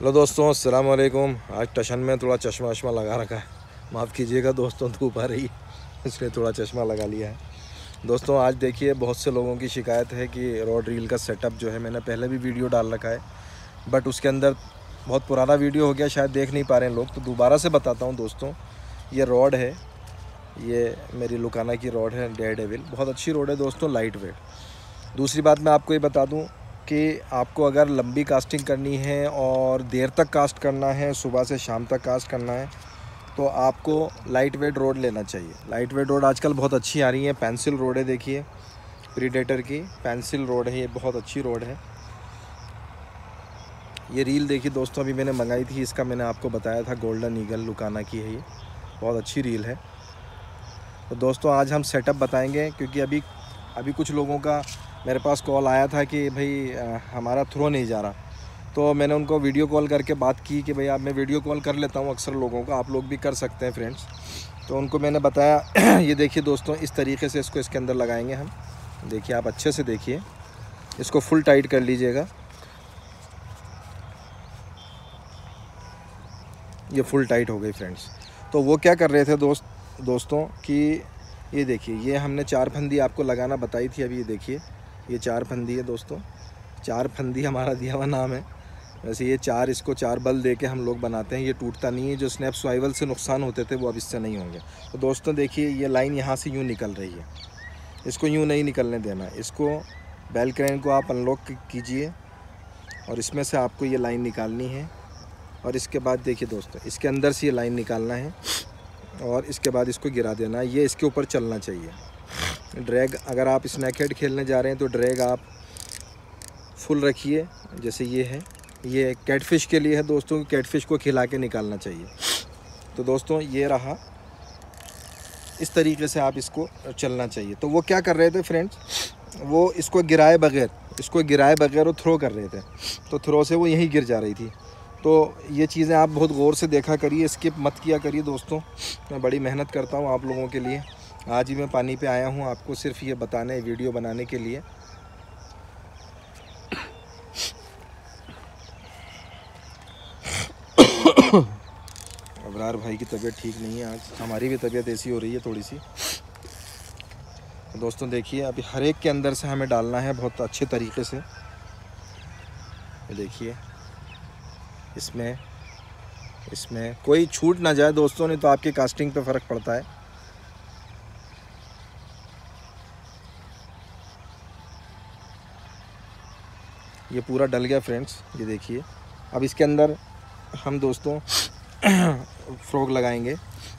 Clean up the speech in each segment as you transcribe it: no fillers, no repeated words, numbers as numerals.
Hello दोस्तों, अस्सलाम वालेकुम। आज टशन में थोड़ा चश्मा वश्मा लगा रखा है, माफ़ कीजिएगा दोस्तों, धूप आ रही इसलिए थोड़ा चश्मा लगा लिया है। दोस्तों आज देखिए, बहुत से लोगों की शिकायत है कि रॉड रील का सेटअप जो है, मैंने पहले भी वीडियो डाल रखा है बट उसके अंदर बहुत पुराना वीडियो हो गया, शायद देख नहीं पा रहे हैं लोग, तो दोबारा से बताता हूँ दोस्तों। ये रॉड है, ये मेरी लुकाना की रॉड है, डेयरडेविल, बहुत अच्छी रॉड है दोस्तों, लाइट वेट। दूसरी बात मैं आपको ये बता दूँ कि आपको अगर लंबी कास्टिंग करनी है और देर तक कास्ट करना है, सुबह से शाम तक कास्ट करना है, तो आपको लाइट वेट रोड लेना चाहिए। लाइट वेट रोड आजकल बहुत अच्छी आ रही है, पेंसिल रोड है, देखिए प्रीडेटर की पेंसिल रोड है, ये बहुत अच्छी रोड है। ये रील देखिए दोस्तों, अभी मैंने मंगाई थी, इसका मैंने आपको बताया था, गोल्डन ईगल लुकाना की है, ये बहुत अच्छी रील है। तो दोस्तों आज हम सेटअप बताएंगे, क्योंकि अभी कुछ लोगों का मेरे पास कॉल आया था कि भाई हमारा थ्रो नहीं जा रहा, तो मैंने उनको वीडियो कॉल करके बात की कि भाई आप, मैं वीडियो कॉल कर लेता हूँ अक्सर लोगों को, आप लोग भी कर सकते हैं फ्रेंड्स। तो उनको मैंने बताया ये देखिए दोस्तों, इस तरीके से इसको इसके अंदर लगाएंगे हम। देखिए आप अच्छे से देखिए, इसको फुल टाइट कर लीजिएगा। ये फुल टाइट हो गई फ्रेंड्स। तो वो क्या कर रहे थे दोस्तों कि ये देखिए, ये हमने 4 फंदी आपको लगाना बताई थी। अभी ये देखिए, ये 4 फंदी है दोस्तों, 4 फंदी हमारा दिया हुआ नाम है। वैसे ये 4, इसको 4 बल दे के हम लोग बनाते हैं, ये टूटता नहीं है। जो स्नैप स्वाइवल से नुकसान होते थे वो अब इससे नहीं होंगे। तो दोस्तों देखिए, ये लाइन यहाँ से यूँ निकल रही है, इसको यूँ नहीं निकलने देना। इसको बेल क्रैन को आप अनलॉक कीजिए और इसमें से आपको ये लाइन निकालनी है। और इसके बाद देखिए दोस्तों, इसके अंदर से ये लाइन निकालना है और इसके बाद इसको गिरा देना है। ये इसके ऊपर चलना चाहिए। ड्रैग, अगर आप स्नैक हेड खेलने जा रहे हैं तो ड्रैग आप फुल रखिए, जैसे ये है। ये कैटफिश के लिए है दोस्तों, कैटफिश को खिला के निकालना चाहिए। तो दोस्तों ये रहा, इस तरीके से आप इसको चलना चाहिए। तो वो क्या कर रहे थे फ्रेंड्स, वो इसको गिराए बगैर वो थ्रो कर रहे थे, तो थ्रो से वो यहीं गिर जा रही थी। तो ये चीज़ें आप बहुत गौर से देखा करिए, स्किप मत किया करिए दोस्तों। मैं बड़ी मेहनत करता हूँ आप लोगों के लिए, आज ही मैं पानी पे आया हूँ आपको सिर्फ ये बताने, वीडियो बनाने के लिए। अबरार भाई की तबीयत ठीक नहीं है आज, हमारी भी तबीयत ऐसी हो रही है थोड़ी सी। तो दोस्तों देखिए, अभी हर एक के अंदर से हमें डालना है बहुत अच्छे तरीके से। देखिए इसमें कोई छूट ना जाए दोस्तों, नहीं तो आपकी कास्टिंग पे फ़र्क पड़ता है। ये पूरा डल गया फ्रेंड्स, ये देखिए। अब इसके अंदर हम दोस्तों फ्रॉग लगाएंगे।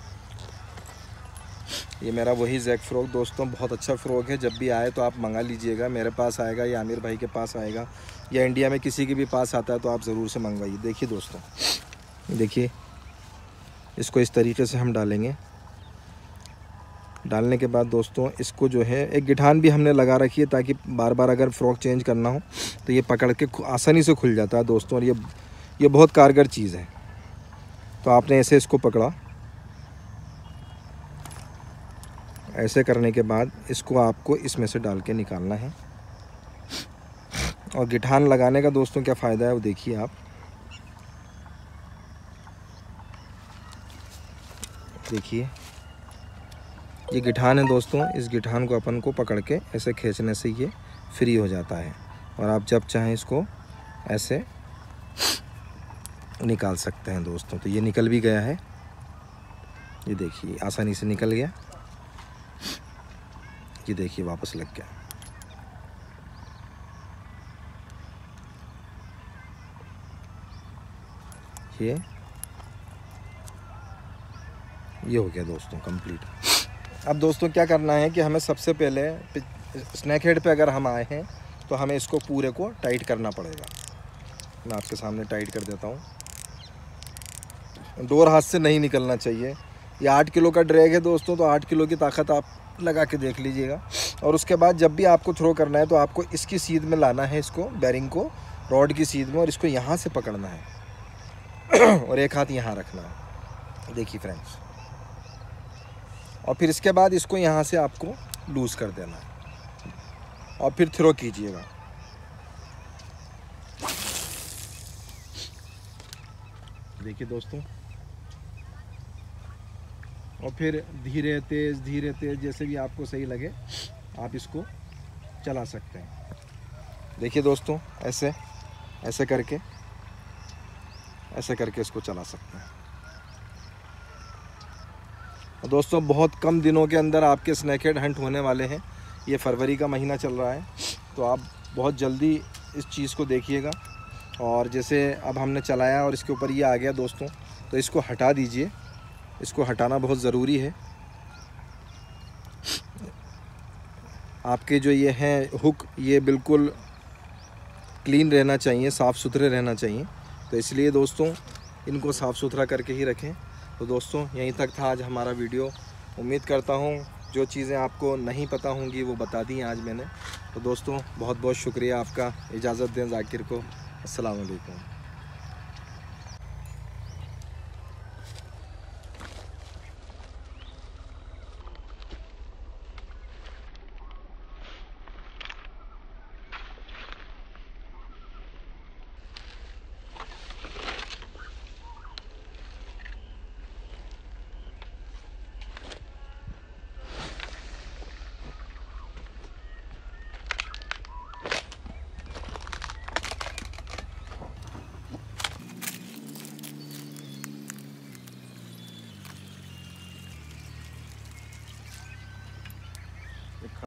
ये मेरा वही जैक फ्रॉग दोस्तों, बहुत अच्छा फ्रॉग है। जब भी आए तो आप मंगा लीजिएगा, मेरे पास आएगा या आमिर भाई के पास आएगा या इंडिया में किसी के भी पास आता है तो आप ज़रूर से मंगवाइए। देखिए दोस्तों, देखिए इसको इस तरीके से हम डालेंगे। डालने के बाद दोस्तों इसको जो है, एक गिठान भी हमने लगा रखी है ताकि बार बार अगर फ्रॉक चेंज करना हो तो ये पकड़ के आसानी से खुल जाता है दोस्तों। और ये बहुत कारगर चीज़ है। तो आपने ऐसे इसको पकड़ा, ऐसे करने के बाद इसको आपको इसमें से डाल के निकालना है। और गिठान लगाने का दोस्तों क्या फ़ायदा है वो देखिए आप। देखिए ये गिठान है दोस्तों, इस गिठान को अपन को पकड़ के ऐसे खींचने से ये फ्री हो जाता है और आप जब चाहें इसको ऐसे निकाल सकते हैं दोस्तों। तो ये निकल भी गया है, ये देखिए आसानी से निकल गया। ये देखिए वापस लग गया। ये हो गया दोस्तों कंप्लीट। अब दोस्तों क्या करना है कि हमें सबसे पहले स्नैक हेड पे अगर हम आए हैं तो हमें इसको पूरे को टाइट करना पड़ेगा। मैं आपके सामने टाइट कर देता हूँ। डोर हाथ से नहीं निकलना चाहिए। ये 8 किलो का ड्रैग है दोस्तों, तो 8 किलो की ताकत आप लगा के देख लीजिएगा। और उसके बाद जब भी आपको थ्रो करना है तो आपको इसकी सीध में लाना है, इसको बैरिंग को रॉड की सीध में, और इसको यहाँ से पकड़ना है और एक हाथ यहाँ रखना है। देखिए फ्रेंड्स, और फिर इसके बाद इसको यहाँ से आपको लूज़ कर देना है और फिर थ्रो कीजिएगा। देखिए दोस्तों, और फिर धीरे तेज़ जैसे भी आपको सही लगे आप इसको चला सकते हैं। देखिए दोस्तों, ऐसे करके इसको चला सकते हैं। दोस्तों बहुत कम दिनों के अंदर आपके स्नैकहेड हंट होने वाले हैं। ये फरवरी का महीना चल रहा है, तो आप बहुत जल्दी इस चीज़ को देखिएगा। और जैसे अब हमने चलाया और इसके ऊपर ये आ गया दोस्तों, तो इसको हटा दीजिए। इसको हटाना बहुत ज़रूरी है। आपके जो ये हैं हुक, ये बिल्कुल क्लीन रहना चाहिए, साफ़ सुथरे रहना चाहिए। तो इसलिए दोस्तों इनको साफ़ सुथरा करके ही रखें। तो दोस्तों यहीं तक था आज हमारा वीडियो। उम्मीद करता हूँ जो चीज़ें आपको नहीं पता होंगी वो बता दी आज मैंने। तो दोस्तों बहुत बहुत शुक्रिया आपका। इजाज़त दें ज़ाकिर को। अस्सलाम वालेकुम।